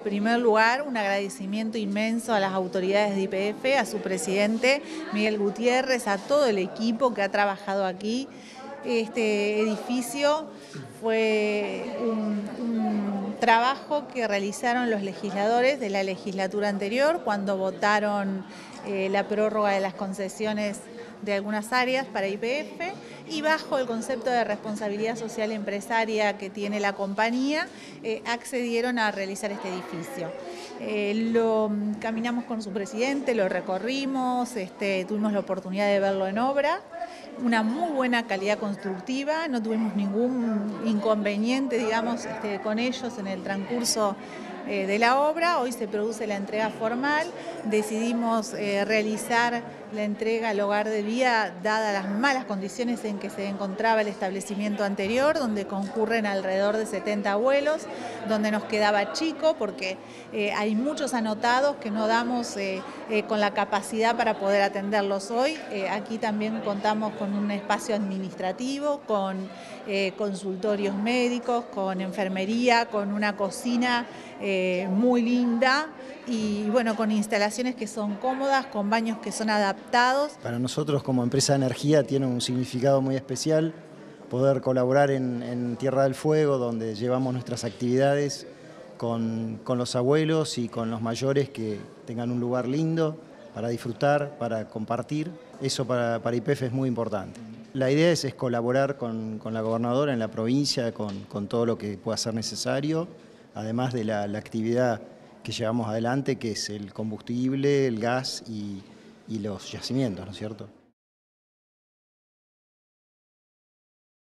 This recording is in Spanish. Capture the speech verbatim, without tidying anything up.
primer lugar, un agradecimiento inmenso a las autoridades de Y P F, a su presidente Miguel Gutiérrez, a todo el equipo que ha trabajado aquí. Este edificio fue un, un trabajo que realizaron los legisladores de la legislatura anterior cuando votaron eh, la prórroga de las concesiones de algunas áreas para Y P F y bajo el concepto de responsabilidad social empresaria que tiene la compañía, eh, accedieron a realizar este edificio. Eh, lo caminamos con su presidente, lo recorrimos, este, tuvimos la oportunidad de verlo en obra, una muy buena calidad constructiva, no tuvimos ningún inconveniente, digamos, este, con ellos en el transcurso eh, de la obra. Hoy se produce la entrega formal, decidimos eh, realizar la entrega al hogar de día dadas las malas condiciones en que se encontraba el establecimiento anterior, donde concurren alrededor de setenta abuelos, donde nos quedaba chico porque eh, hay muchos anotados que no damos eh, eh, con la capacidad para poder atenderlos hoy. Eh, aquí también contamos con un espacio administrativo, con eh, consultorios médicos, con enfermería, con una cocina eh, muy linda y bueno, con instalaciones que son cómodas, con baños que son adaptados. Para nosotros como empresa de energía tiene un significado muy especial poder colaborar en, en Tierra del Fuego, donde llevamos nuestras actividades con, con los abuelos y con los mayores, que tengan un lugar lindo para disfrutar, para compartir. Eso para, para Y P F es muy importante. La idea es, es colaborar con, con la gobernadora en la provincia, con, con todo lo que pueda ser necesario, además de la, la actividad que llevamos adelante, que es el combustible, el gas y, y los yacimientos, ¿no es cierto?